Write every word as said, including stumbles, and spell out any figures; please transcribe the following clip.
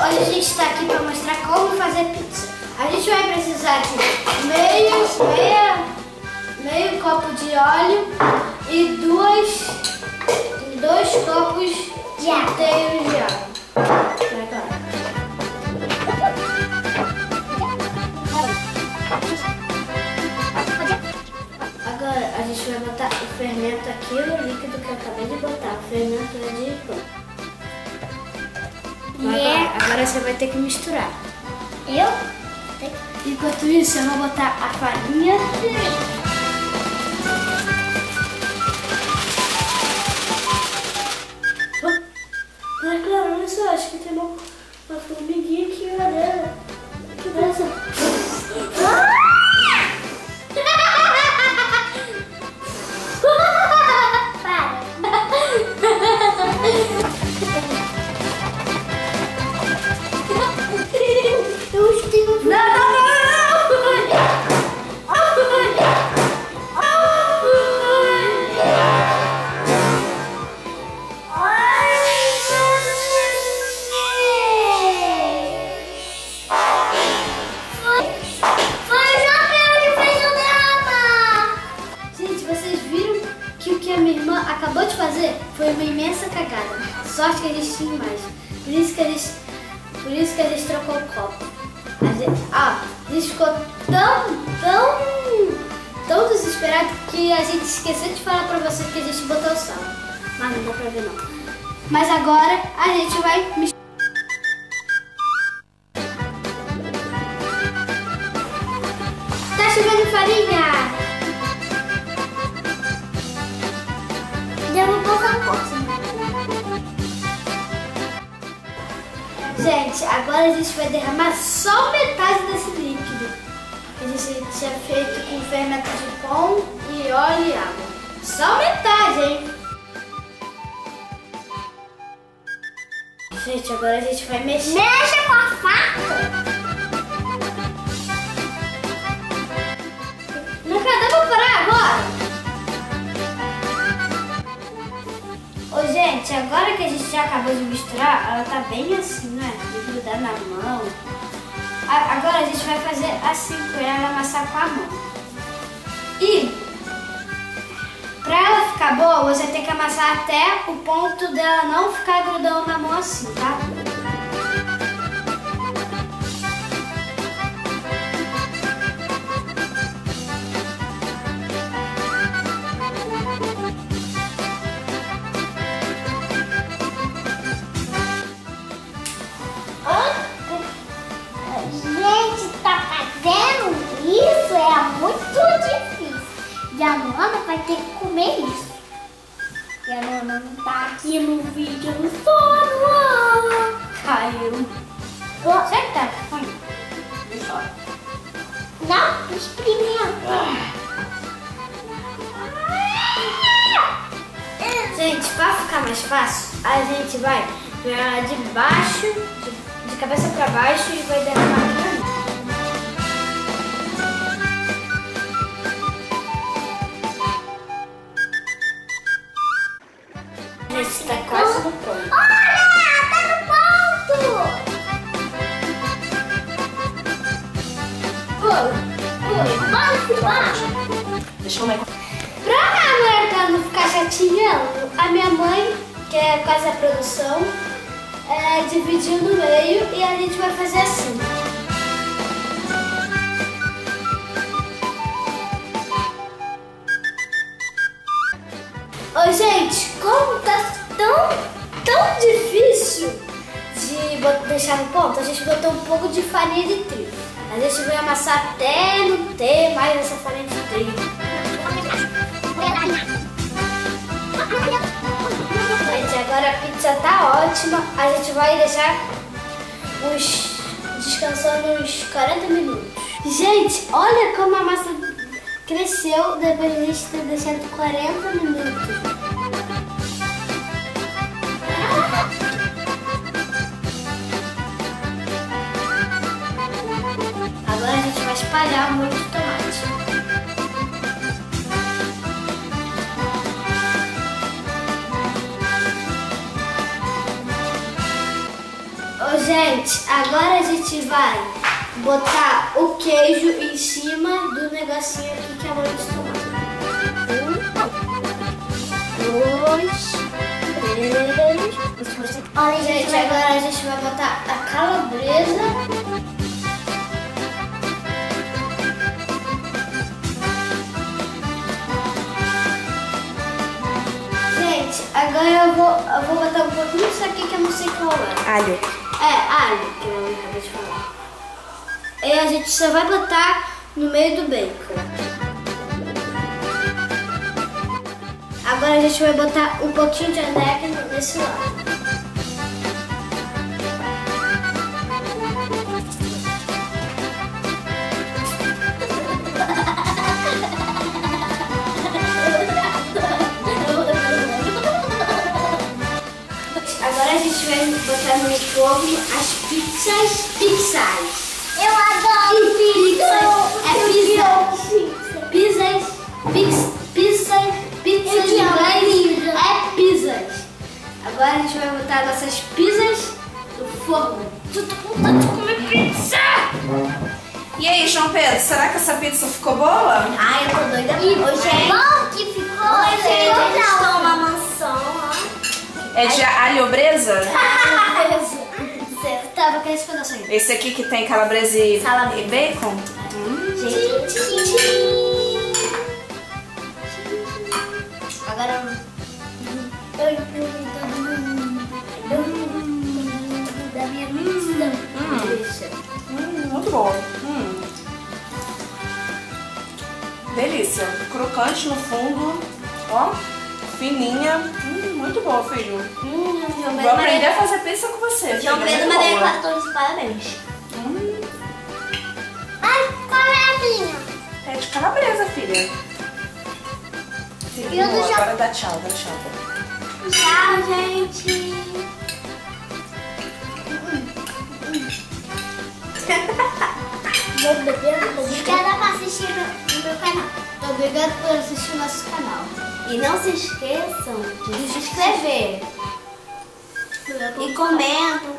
hoje a gente está aqui para mostrar como fazer pizza. A gente vai precisar de meio, meia, meio copo de óleo e dois, dois copos inteiros de água. Agora a gente vai botar o fermento aqui, o líquido que eu acabei de botar. O fermento é de pão. Yeah. Agora, agora você vai ter que misturar. Eu? Enquanto isso, eu vou botar a farinha. Oh, mas claro, olha só, acho que tem uma, uma formiguinha aqui, olha. Que dessa? Ah! Acabou de fazer foi uma imensa cagada. Sorte que a gente tinha mais. Por isso que a gente, por isso que a gente trocou o copo. A gente, ah, a gente ficou tão, tão, tão desesperado que a gente esqueceu de falar pra você que a gente botou sal. Mas não dá pra ver não. Mas agora a gente vai misturar. Tá chovendo farinha! Eu vou botar um pouquinho. Gente, agora a gente vai derramar só metade desse líquido. A gente tinha feito com fermento de pão e óleo e água. Só metade, hein? Gente, agora a gente vai mexer. Mexa com a faca! Não quer, dá pra parar agora? Ô, gente, agora que a gente já acabou de misturar, ela tá bem assim, né? De grudar na mão. A, agora a gente vai fazer assim com ela, amassar com a mão. E pra ela ficar boa, você tem que amassar até o ponto dela não ficar grudando na mão assim, tá? E a Nona vai ter que comer isso. E a Nona não tá aqui no vídeo, no sono. Caiu. Você que tá? Não, experimenta. Gente, pra ficar mais fácil, a gente vai virar de baixo, de, de cabeça pra baixo e vai derramar aqui. Está quase no ponto. Olha, tá no ponto. Oi, oi, Bora filmar. Deixa eu ver. Pra minha mãe não ficar chateando, a minha mãe, que é quase a produção, é, dividiu no meio e a gente vai fazer assim. Ô, gente, como tá tão, tão difícil de botar, deixar no ponto, a gente botou um pouco de farinha de trigo. A gente vai amassar até não ter mais essa farinha de trigo. Gente, agora a pizza tá ótima. A gente vai deixar uns, descansando uns quarenta minutos. Gente, olha como a massa cresceu depois de a gente ter deixado quarenta minutos. Agora a gente vai espalhar o molho de tomate. Ô, Gente, agora a gente vai botar o queijo em cima do negocinho aqui que é a mãe de tomate. Um, dois, três. Olha, gente, agora a gente vai botar a calabresa. Agora eu vou, eu vou botar um pouquinho disso aqui que eu não sei qual é. Alho. É, alho, que eu acabei de falar. E a gente só vai botar no meio do bacon. Agora a gente vai botar um pouquinho de aneca nesse lado. Agora a gente vai botar no forno as pizzas, pizzas. Eu adoro pizza. É pizza. Pizzas, pizza, pizza, pizza de inglês é pizzas. Agora a gente vai botar nossas pizzas no forno. Eu tô com vontade de comer pizza. E aí, João Pedro, será que essa pizza ficou boa? Ai, eu tô doida. Hoje é bom que ficou. Hoje é bom uma mansão, ó. É de alhobreza? Certo. Tá, vou querer esse pedaço aí. Esse aqui que tem calabresa e, Salame. e bacon? Hum. Gente. Agora da minha missão. Hum, muito bom. Hum. Delícia. Crocante no fundo. Ó, fininha. Hum, muito boa, filho. Hum, João Vou aprender a fazer pizza com você. João filha, Pedro muito Maria boa. Quatro de parabéns. Hum, Ai, qual é a minha? é de calabresa, filha. Filho, Eu do agora dá tchau, dá tchau. Tchau, gente. Obrigada por assistir no meu canal. obrigado por assistir o nosso canal. E não se esqueçam de se inscrever. E comentam,